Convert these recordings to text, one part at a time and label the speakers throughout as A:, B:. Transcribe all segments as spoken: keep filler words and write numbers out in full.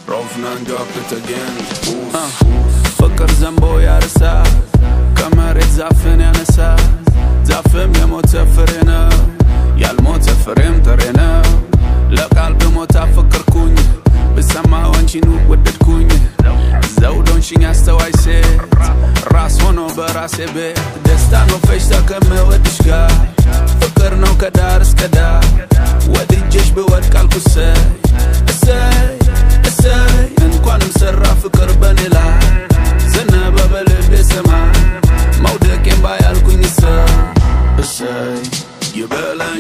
A: Rofna and drop it again.
B: uh. فكر زنبو يارسا كمرت زافن يانسا زافم يموت فرينا يالموت فريم ترينا لقلب موت أفكر كوني بسما وانشينو ودد كوني زودون شين يستوي سيت راس هونو براسي بيت دستانو فيشتا كم ودشكا فكرنو كدارس كدا ودي جيش بود كالكو سي سي سي انكوان مسرا فكر بنيلا زنا ببلب سما مودك ينبايا الكوين سي سي يبالي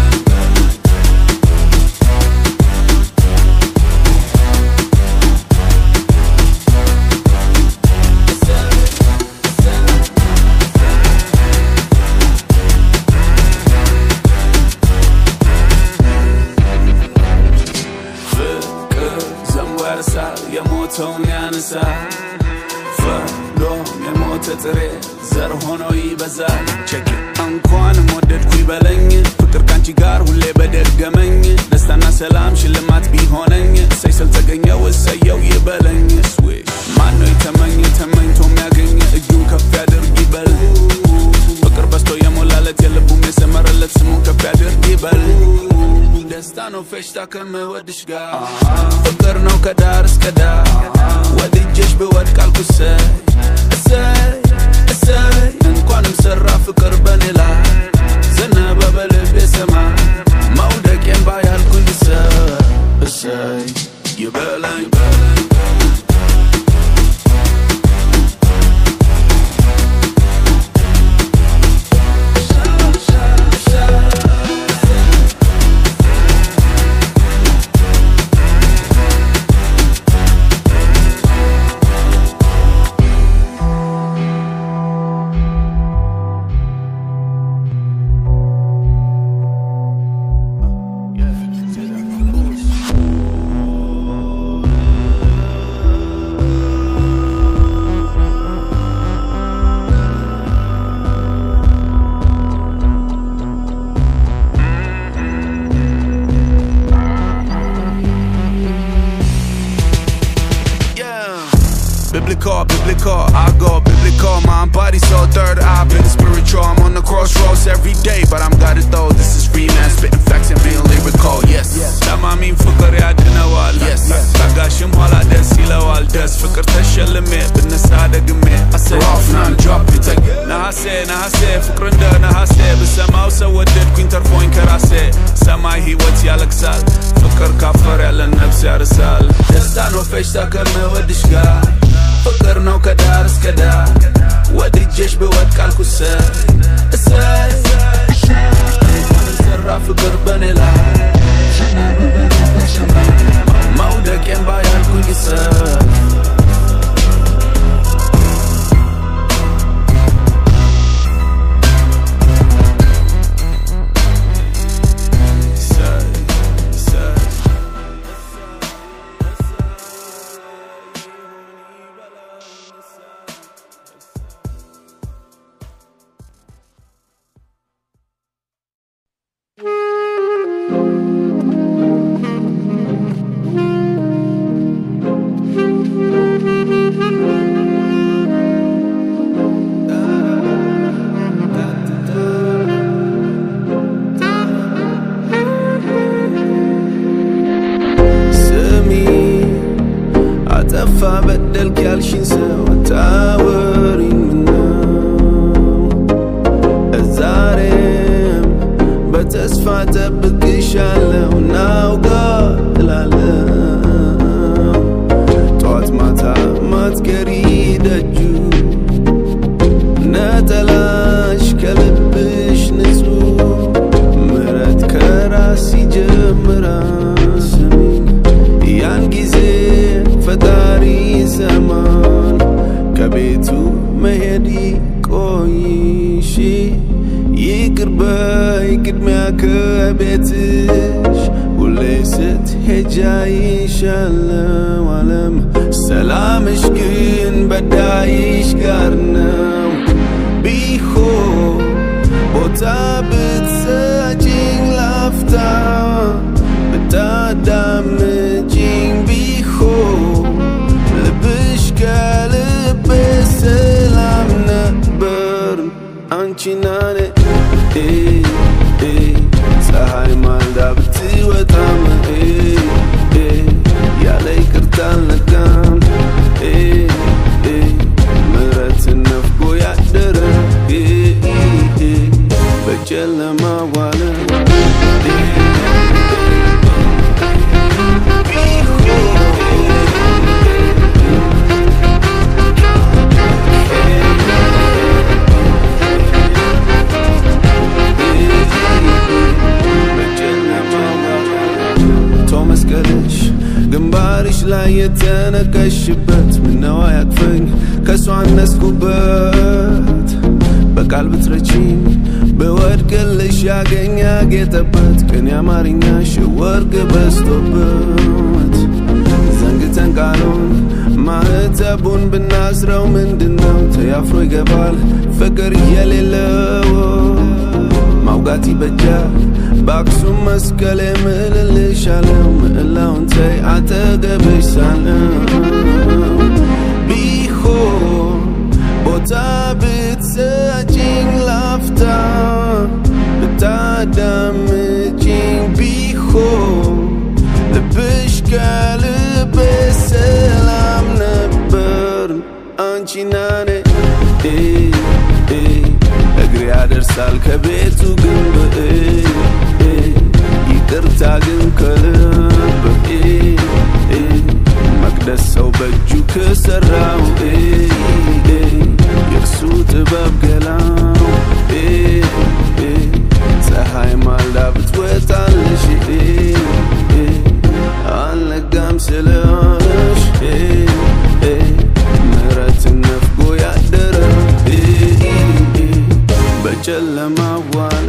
B: يموتون يانسا فلوم يموت تري زر هونو يبزال check it انكوان موددكو يبلኝ ፍቅር ካንቺ ጋር ሁሌ በደገመኝ ደስታና ሰላም ሽልማት ቢሆነኝ ሰይሰል ተገኘው ሰየው ይበለኝ ስዊሽ ማን ነው የተመኘ ተመኝቶ የሚያገኝ እጁን ከፍ ያድርግ ይበል ፍቅር በስቶ የሞላለት የልቡም የሰመረለት ስሙን ከፍ ያድርግ ይበል ደስታ ነው ፈሽታ ከመወድሽ ጋር ፍቅር ነው ከዳር እስከ ዳር ወድጄሽ ብወድቅ አልኩሽ ሰይ ሰይ ሰይ እንኳንም ሰራ ፍቅር በኔ ላይ ዘነበ በልቤ ሰማይ መውደቄን ባያልኩኝ ሰይ ሰይ ይበለኝ Biblical, biblical, I go biblical. My body so third eye, been spiritual. I'm on the crossroads every day, but I'm got it though. This is free man, spitting facts and being lyrical. Yes, that I mean فكر يا دنوال. Yes, بقاشم ولا دس يلوال دس فكر تشلمي بالنسادة قمي. I say off now, drop it again. نهاسي نهاسي فكر عنده نهاسي بالسما وسودد كوين ترفوين كراسي سماي هي وتي على كسال فكر كافر على النفس يا رسال دستانو فيشتا كرمي ودشقا فكر نو كدار اسكدا ودي الجيش بودك الكو ساي ساي سرع فكر بني لا مودك ينبايا الكو يساي
C: Damaging behold
B: አንቺናኔ ፀሐይ ማልዳ ብትወጣም ያለ ይቅርታ አልነጋም ምሕረትን ነፍጎ ያደረ በጨለማ ዋለ መስቀልሽ ግንባርሽ ላይ የተነቀሽበት ምነው ያቅፈኝ ከሷ አነስኩበት በቃል ብትረቺኝ በወድቅልሽ ያገኛ ጌጠበት ቅን ያማርኛሽ ወርቅ በስቶበት ዘንግተን ቃሉን ማህተቡን ብናስረው ምንድነው ተያፍሮ ይገባል ፍቅር የሌለው ማውጋት ይበጃል በአክሱም መስቀል የምልልሻለው ምዕላውን ተይ አጠገብሽ ሳለው ቢሆን ቦታ ብትሰጪኝ ላፍታ ብታዳምጪኝ ቢሆን ልብሽ ከልቤ ሰላም ነበር አንቺና እኔ እግሬ ያደርሳል ከቤቱ ግንብ ይቅርታ ግን ከልብ መቅደስ ሰው በእጁ ከሰራው የእሱ ጥበብ ገላው ፀሐይ ማልዳ ብትወጣልሽ አልነጋም ስለሆነሽ ምሕረትን ነፍጎ ያደረ በጨለማ ዋለ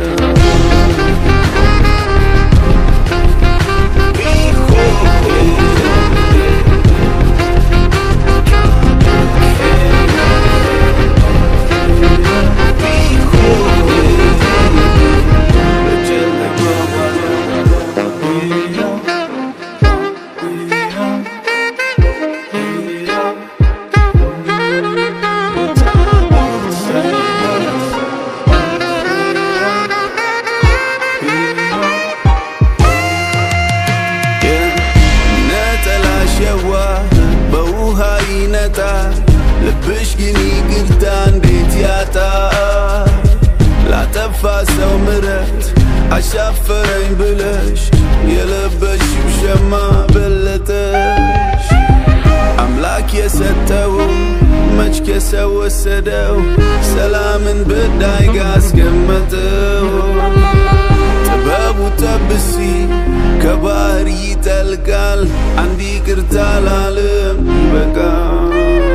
B: ልብሽ ግን ይቅርታ እንዴት ያጣ ላጠፋ ሰው ምሕረት አሻፈረኝ ብለሽ የለበሽው ሸማ በለጠሽ አምላክ የሰጠው መች ከሰው ወሰደው ሰላምን በዳይ ጋር አስቀመጠው ጥበቡ ጠብሲ ከባህር ይጠልቃል አንድ ይቅርታ ላለም ይበቃል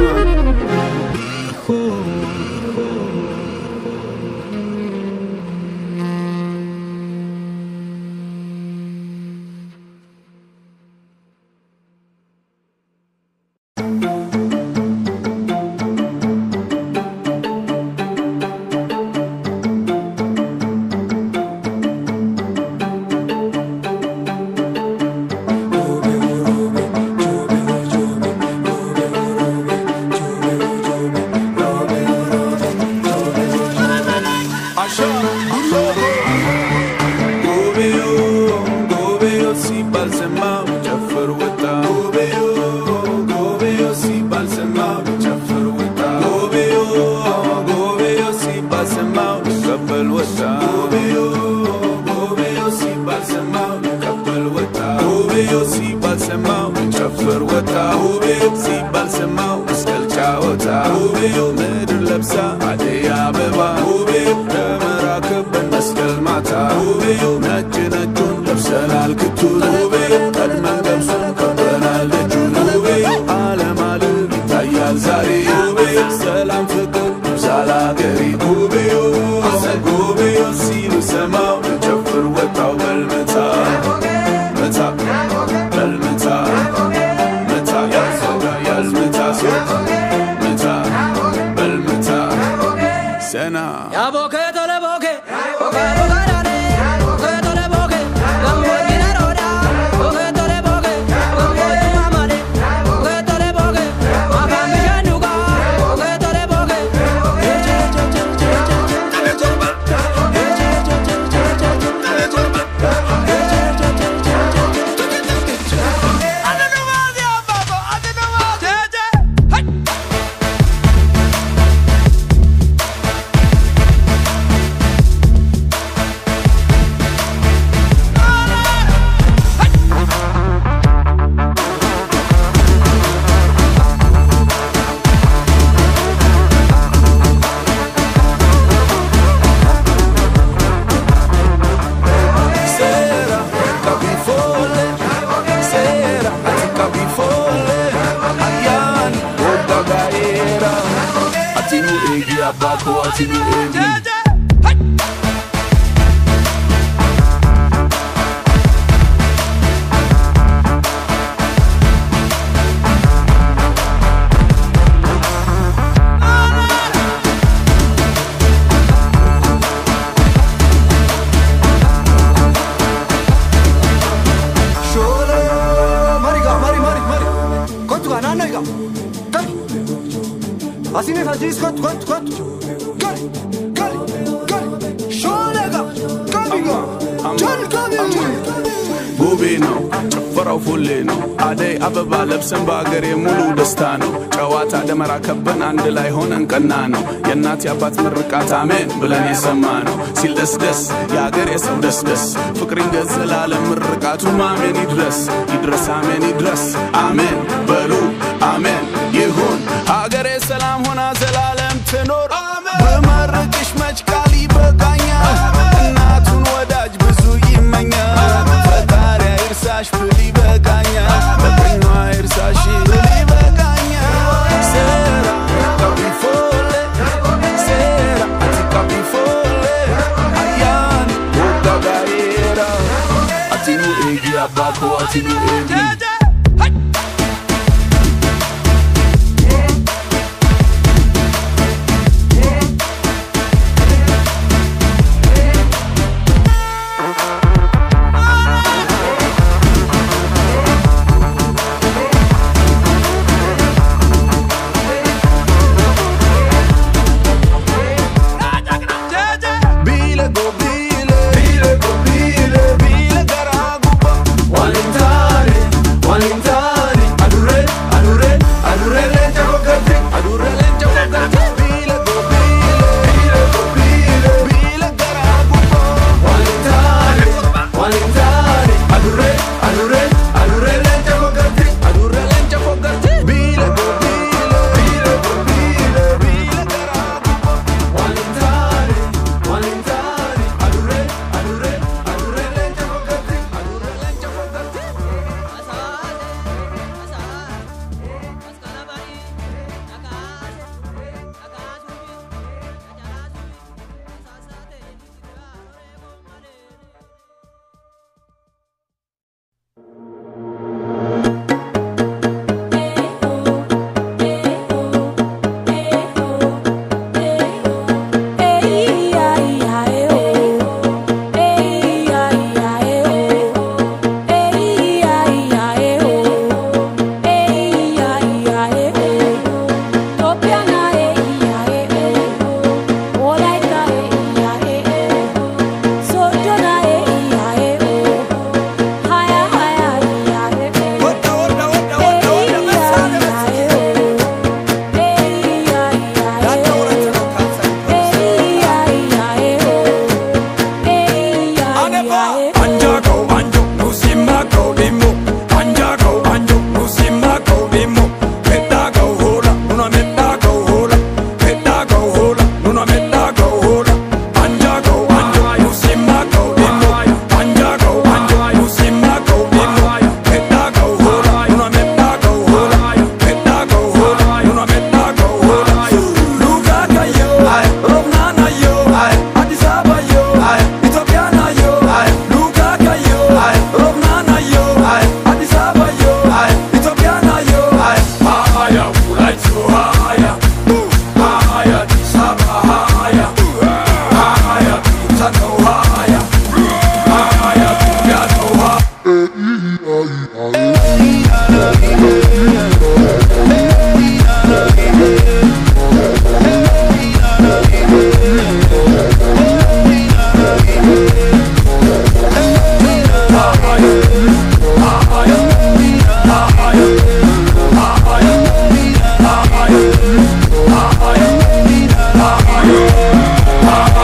C: Ya boke tole boke, boke boke dane, boke tole boke, gambo dinero da, boke
B: folle sera atikabi folle ayan oda gaera atinu egi abako atinu egi
D: Asine fazis kat kat kat kat kat kat sholega kamiga chal kamiga
B: Bubi no ጭፈራው ፉሌ ነው አደይ አበባ ለብሰን በአገሬ ሙሉ ደስታ ነው ጨዋታ ደመራ ከበን አንድ ላይ ሆነን ቀና ነው የእናት ያባት ምርቃት አሜን ብለን የሰማ ነው ሲል ደስ ደስ የአገሬ ሰው ደስ ደስ ፍቅርን ገዘላለ ምርቃቱ አሜን ይድረስ ይድረስ አሜን ይድረስ አሜን በሉ አሜን ይሁን አገሬ ሰላም ሆና ዘላለም ትኖር በመርቅሽ መች ቃል ይበቃኛል እናቱን ወዳጅ ብዙ ይመኛል ፈጣሪ ይርሳሽ ብል ይበቃኛል በቀኟ ይርሳሽ ብል ይበቃኛል ሴራ አትካቢ ፎሌ ሴራ አትካቢ ፎሌ አያን ወዳ ጋሬራ አቲኑ ኤጊ አባኮ አቲኑ ኤጊ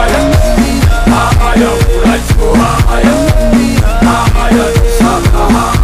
B: Let's go higher, higher, higher, higher, higher.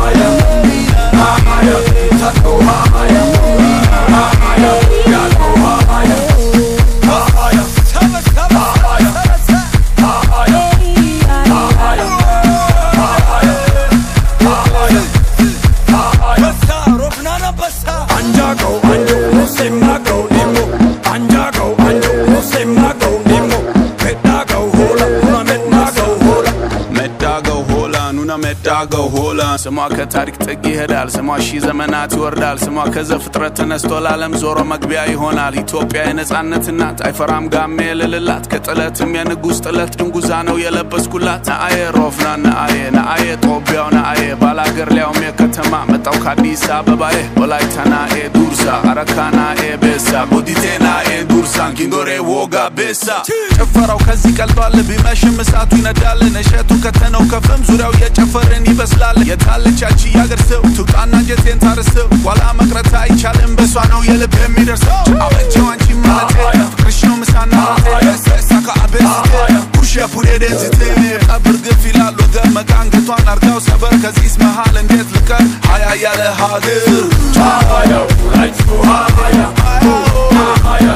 B: ዳገው ሆላ ስሟ ከታሪክ ጥግ ይሄዳል ስሟ ሺ ዘመናት ይወርዳል ስሟ ከዘፍጥረት ተነስቶ ለዓለም ዞሮ መግቢያ ይሆናል ኢትዮጵያ የነጻነት እናት አይፈራም ጋሜ ልልላት ከጥለትም የንጉስ ጥለት ድንጉዛ ነው የለበስኩላት ናአየ ሮፍና ናአየ ናአየ ጦቢያው ናአየ ባላገር ሊያውም የከተማ መጣው ከአዲስ አበባዬ ወላይታ ናአየ ዱርሳ አረካ ናአየ ቤሳ ቦዲቴ ናአየ ዱርሳን ኪንዶሬ ወጋ ቤሳ ጭፈራው ከዚህ ቀልጧል ቢመሽም እሳቱ ይነዳል ነሸቱ ከተነው ከፍም ዙሪያው የጨፈርን ይበስላል የታለቻች ያገር ሰው ትውጣና ጀቴን ታርሰው ዋላ መቅረት አይቻልም በሷ ነው የልብ የሚደርሰው አበጀው አንቺ ማለት ፍቅርሽ ነው ምሳና ሳካ አቤት ኩሽ ያፑሬ ደንዝት ቀብር ግፍ ይላሉ ደመቃ አንገቷን አርጋው ሰበር ከዚህስ መሃል እንዴት ልቀር ሀያ ያለ ሀገር ሀያ ራይት ሀያ ሀያ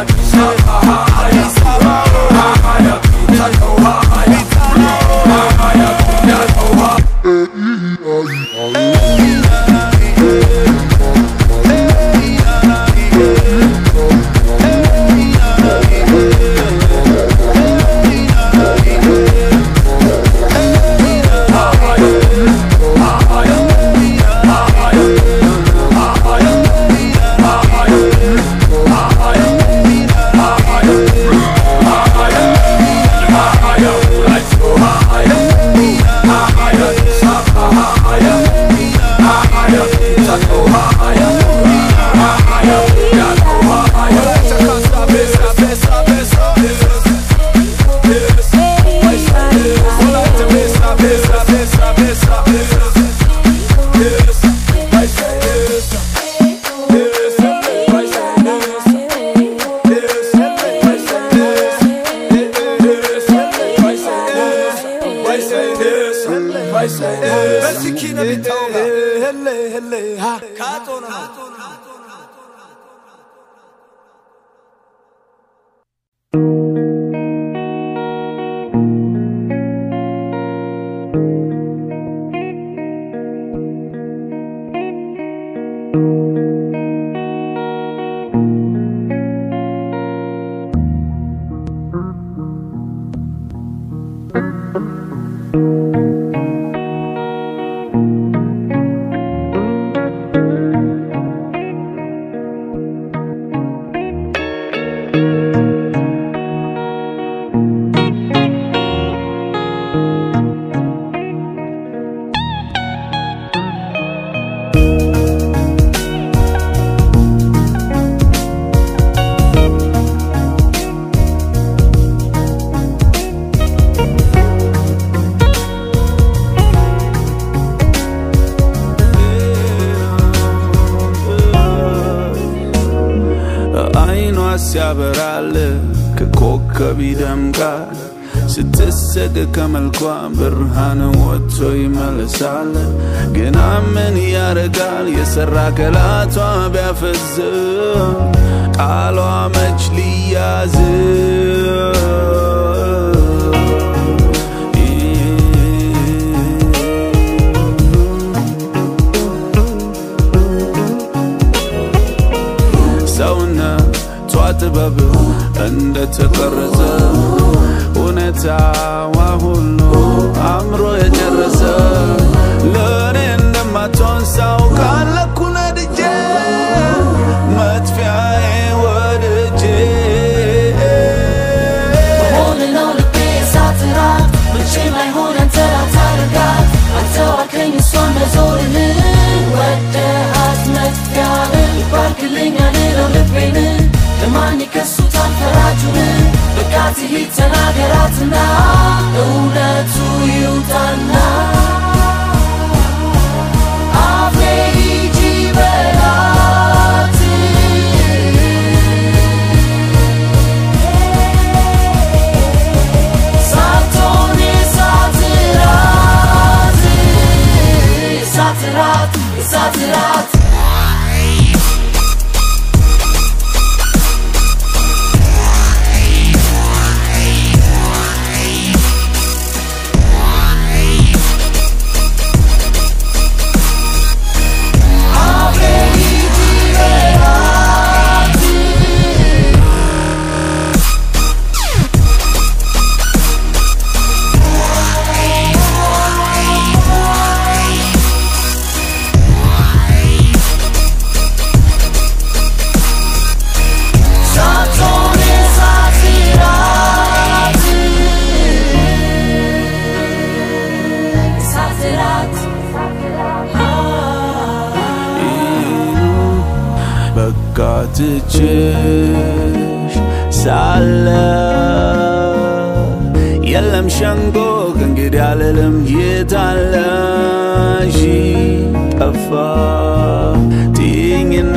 B: ሲያበራል ከኮከብ ይደምቃል ስትሰግ ከመልኳ ብርሃን ወጥቶ ይመለሳል ግን ምን ያረጋል የሰራ ከላቷ ቢያፈዝ ቃሏ መች ሊያዝ ጥበብ እንደተቀረጸ እውነታዋ ሁሉ አምሮ የጨረሰ ለኔ እንደማትሆን ሳውቃለሁ ነድጄ መጥፊያዬ ወድጄ ሆነ ነው ልቤ ሳትራት መቼም አይሆንም ተራታርጋት አልተዋከኝ እሷን መዞርህን ወደሃት መጥፊያህን ይባርክልኛል ነው ልቤን ለማን ይከሱታል ፈራጁን በቃት ይተናገራትና እውነቱ ይውጣና አፌ ሂጂ በላት ሳትሆን ሳትራት ሳትራት ሳትራት ትችሽ ሳለ የለም ሸንጎ ከእንግዲህ አልልም የታለሽ ጠፋ ትይኝና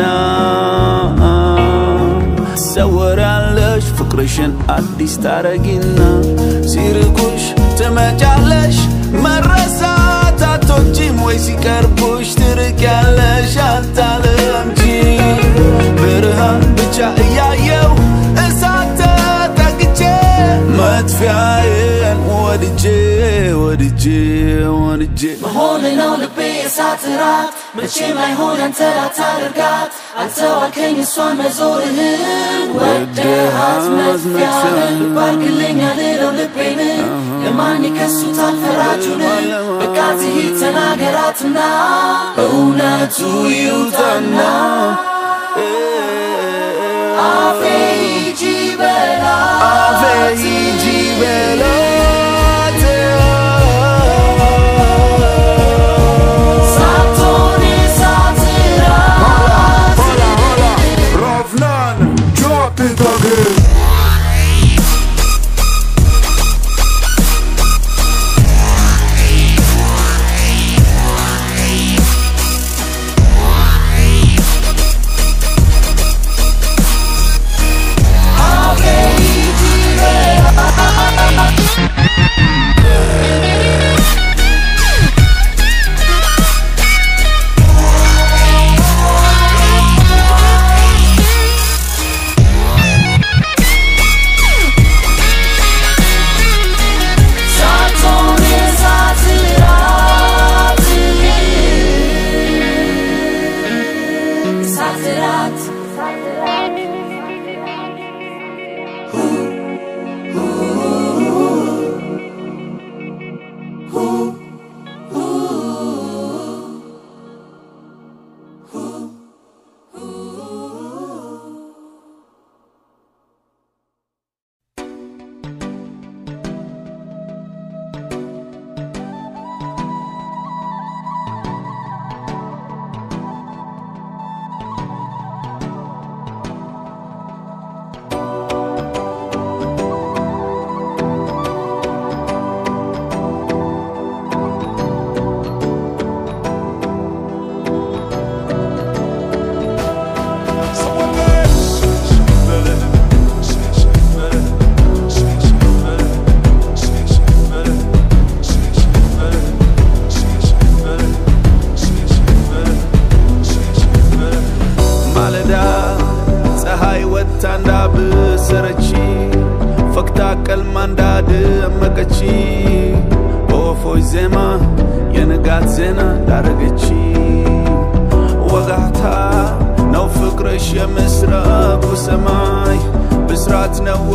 B: ትሰወራለሽ ፍቅርሽን አዲስ ታረጊና ሲርቁሽ ትመጫለሽ መረሳት አትወጂም ወይ ሲቀርቡሽ ትርቂያለሽ አታለምጂ ብርሃን ብቻ እያየው እሳት ተጠግቼ መጥፊያዬን ወድጄ ወድጄ ወድጄ
C: መሆን ነው ልቤ እሳት ራት መቼም ላይሆን አንተ ላታደርጋት አልተዋልከኝ እሷን መዞርህን ወደሃት መጥፊያህን ባርክልኝ አልለው ልቤን ለማን ይከሱታል ፈራጁን በቃ ትሂድ ተናገራትና እውነቱ ይውጣና አፌ ሂጂ በላት
B: አፌ ሂጂ በላት
C: ሳትሆን እሳት ራት
D: Ravnan, drop it again.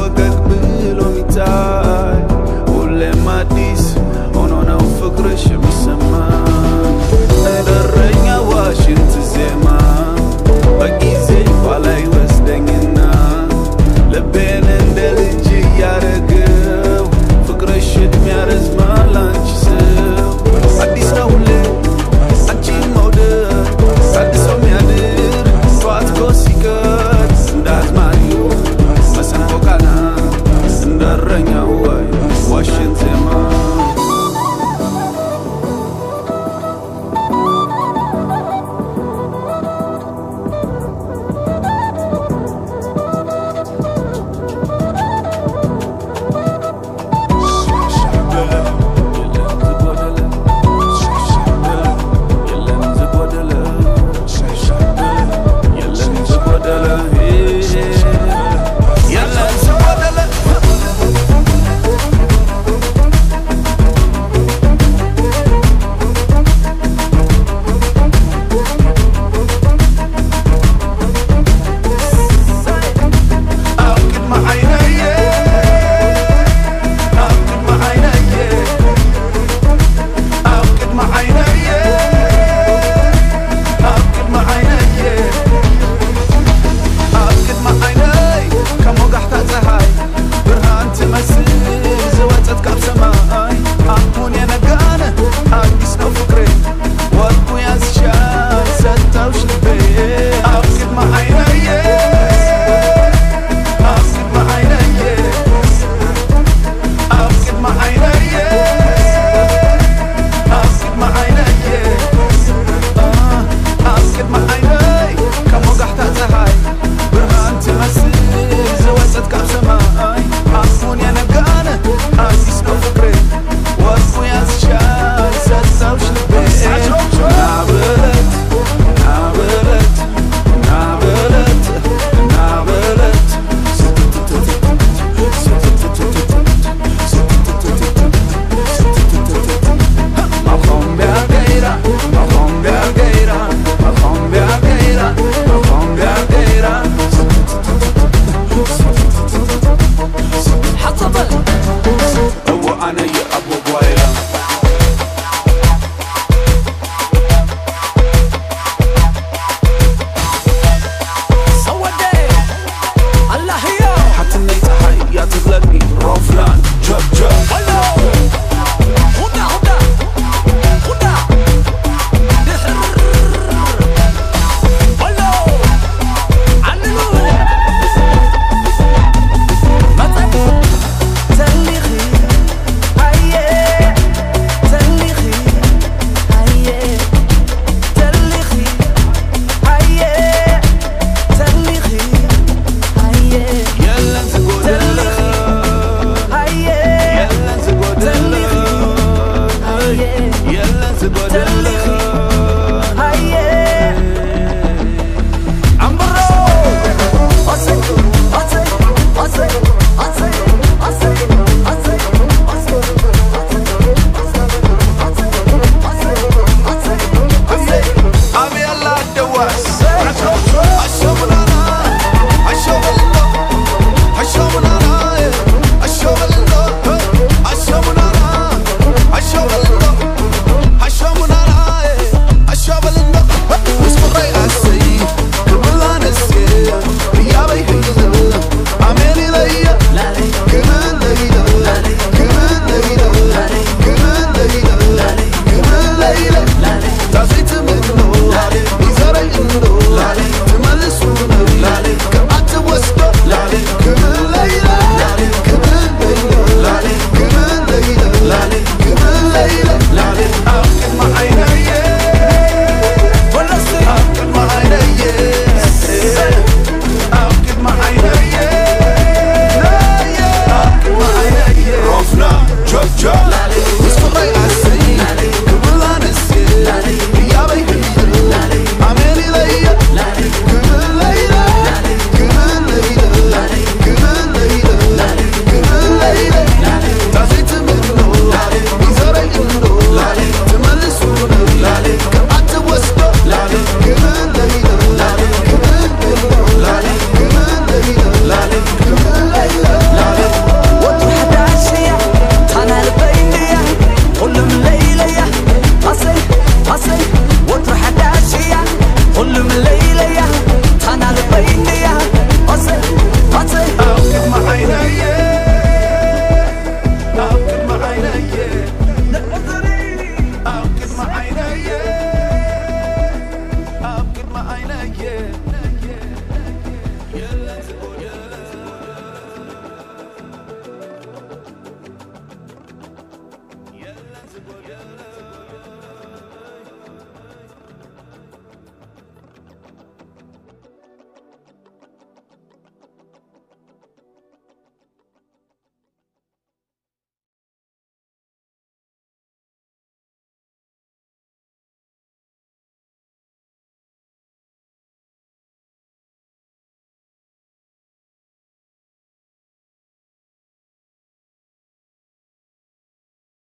B: Shimmy